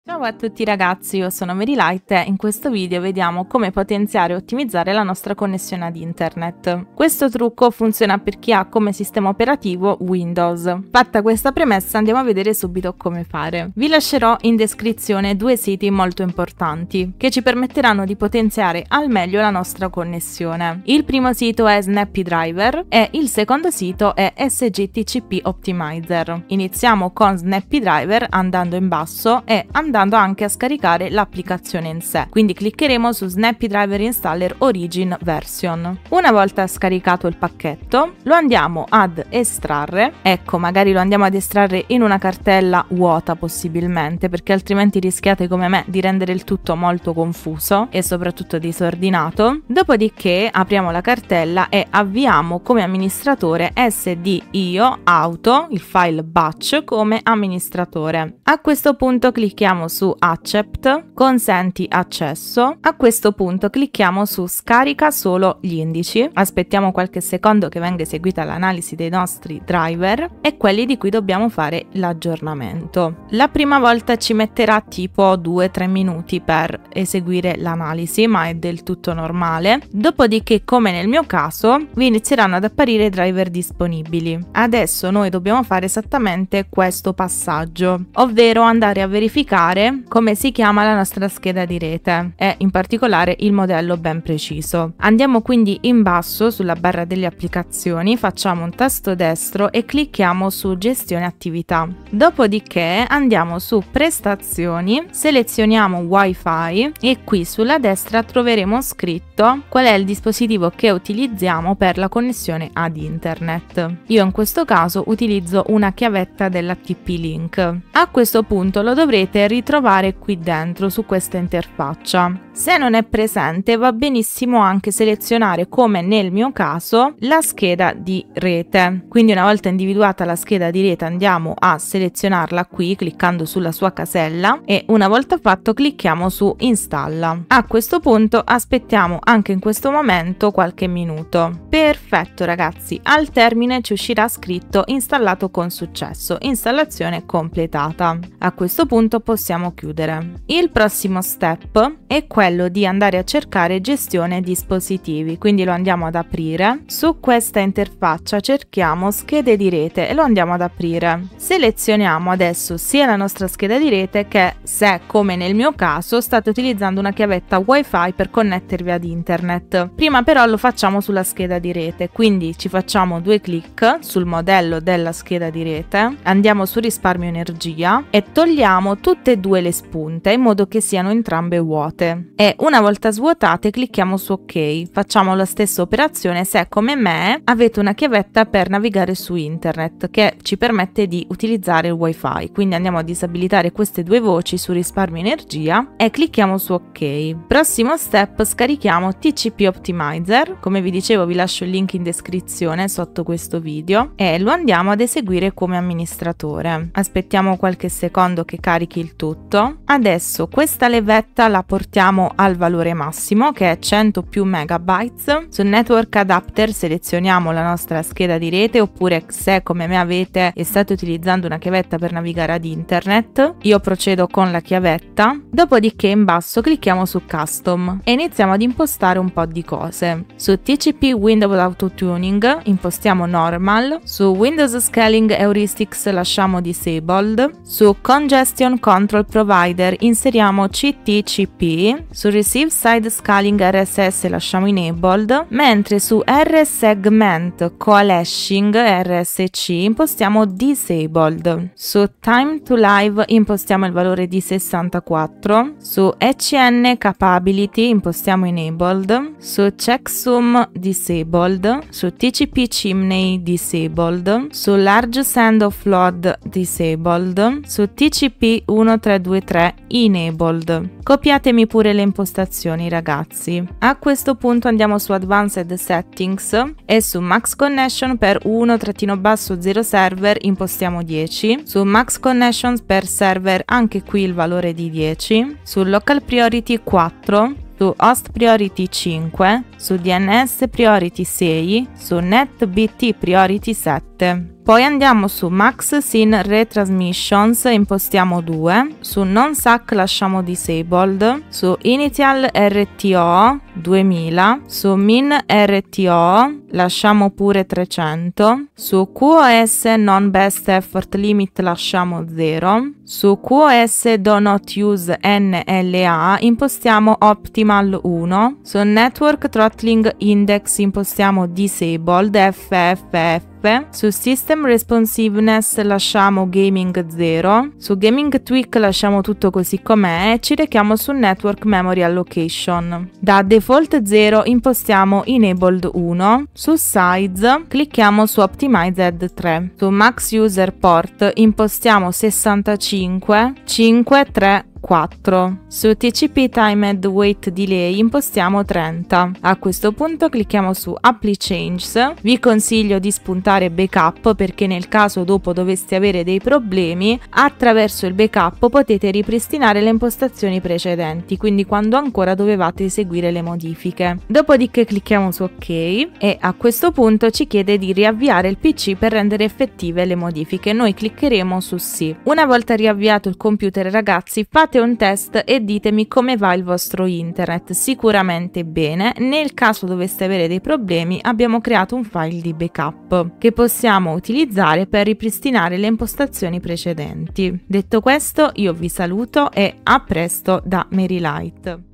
Ciao a tutti ragazzi, io sono Marylight e in questo video vediamo come potenziare e ottimizzare la nostra connessione ad internet. Questo trucco funziona per chi ha come sistema operativo Windows. Fatta questa premessa andiamo a vedere subito come fare. Vi lascerò in descrizione due siti molto importanti che ci permetteranno di potenziare al meglio la nostra connessione. Il primo sito è Snapdriver e il secondo sito è SGTCP Optimizer. Iniziamo con Snapdriver andando in basso e andando anche a scaricare l'applicazione in sé, quindi cliccheremo su Snapdriver Installer Origin Version. Una volta scaricato il pacchetto lo andiamo ad estrarre, ecco, magari lo andiamo ad estrarre in una cartella vuota possibilmente, perché altrimenti rischiate come me di rendere il tutto molto confuso e soprattutto disordinato. Dopodiché apriamo la cartella e avviamo come amministratore SDIO Auto, il file batch, come amministratore. A questo punto clicchiamo su Accept, consenti accesso. A questo punto clicchiamo su scarica solo gli indici, aspettiamo qualche secondo che venga eseguita l'analisi dei nostri driver e quelli di cui dobbiamo fare l'aggiornamento. La prima volta ci metterà tipo 2-3 minuti per eseguire l'analisi, ma è del tutto normale. Dopodiché, come nel mio caso, vi inizieranno ad apparire i driver disponibili. Adesso noi dobbiamo fare esattamente questo passaggio, ovvero andare a verificare come si chiama la nostra scheda di rete e in particolare il modello ben preciso. Andiamo quindi in basso sulla barra delle applicazioni, facciamo un tasto destro e clicchiamo su gestione attività. Dopodiché andiamo su prestazioni, selezioniamo Wi-Fi e qui sulla destra troveremo scritto qual è il dispositivo che utilizziamo per la connessione ad internet. Io in questo caso utilizzo una chiavetta della TP-Link. A questo punto lo dovrete ritrovare qui dentro su questa interfaccia. Se non è presente va benissimo anche selezionare, come nel mio caso, la scheda di rete. Quindi una volta individuata la scheda di rete andiamo a selezionarla qui cliccando sulla sua casella e una volta fatto clicchiamo su installa. A questo punto aspettiamo anche in questo momento qualche minuto. Perfetto ragazzi, al termine ci uscirà scritto installato con successo, installazione completata. A questo punto possiamo chiudere. Il prossimo step è quello di andare a cercare gestione dispositivi, quindi lo andiamo ad aprire. Su questa interfaccia cerchiamo schede di rete e lo andiamo ad aprire. Selezioniamo adesso sia la nostra scheda di rete che, se come nel mio caso state utilizzando una chiavetta Wi-Fi per connettervi ad internet. Prima però lo facciamo sulla scheda di rete, quindi ci facciamo due clic sul modello della scheda di rete, andiamo su risparmio energia e togliamo tutte e due le spunte in modo che siano entrambe vuote e una volta svuotate clicchiamo su ok. Facciamo la stessa operazione se come me avete una chiavetta per navigare su internet che ci permette di utilizzare il wifi, quindi andiamo a disabilitare queste due voci su risparmio energia e clicchiamo su ok. Prossimo step, scarichiamo TCP Optimizer, come vi dicevo vi lascio il link in descrizione sotto questo video e lo andiamo ad eseguire come amministratore. Aspettiamo qualche secondo che carichi il tutto. Adesso questa levetta la portiamo al valore massimo che è 100 più megabytes. Sul network adapter selezioniamo la nostra scheda di rete, oppure se come me avete e state utilizzando una chiavetta per navigare ad internet, io procedo con la chiavetta. Dopodiché in basso clicchiamo su custom e iniziamo ad impostare un po' di cose. Su TCP Windows Auto Tuning impostiamo normal, su Windows Scaling Heuristics lasciamo disabled, su Congestion Control Provider inseriamo CTCP, su Receive Side Scaling RSS lasciamo enabled, mentre su R-Segment Coalescing RSC impostiamo disabled. Su Time to Live impostiamo il valore di 64, su ECN Capability impostiamo enabled, su Checksum disabled, su TCP Chimney disabled, su Large Send Offload disabled, su TCP 1323 enabled. Copiatemi pure le impostazioni ragazzi. A questo punto andiamo su Advanced Settings e su Max Connection per 1-0 server impostiamo 10, su Max Connections per server anche qui il valore di 10, su Local Priority 4, su Host Priority 5, su DNS Priority 6, su NetBT Priority 7. Poi andiamo su Max Scene Retransmissions, impostiamo 2, su Non SAC lasciamo Disabled, su Initial RTO 2000, su Min RTO lasciamo pure 300, su QoS Non Best Effort Limit lasciamo 0, su QoS Do Not Use NLA impostiamo Optimal 1, su Network Throttling Index impostiamo Disabled FFF, su System Responsiveness lasciamo Gaming 0, su Gaming Tweak lasciamo tutto così com'è e ci rechiamo su Network Memory Allocation. Da Default 0 impostiamo Enabled 1, su Size clicchiamo su Optimized 3, su Max User Port impostiamo 65, 5, 3, 4. Su TCP Timed Wait Delay impostiamo 30. A questo punto clicchiamo su Apply Changes. Vi consiglio di spuntare backup perché nel caso dopo doveste avere dei problemi, attraverso il backup potete ripristinare le impostazioni precedenti, quindi quando ancora dovevate eseguire le modifiche. Dopodiché clicchiamo su OK e a questo punto ci chiede di riavviare il PC per rendere effettive le modifiche. Noi cliccheremo su sì. Una volta riavviato il computer, ragazzi, fate un test e ditemi come va il vostro internet. Sicuramente bene. Nel caso doveste avere dei problemi, abbiamo creato un file di backup che possiamo utilizzare per ripristinare le impostazioni precedenti. Detto questo, io vi saluto e a presto da MaryLight.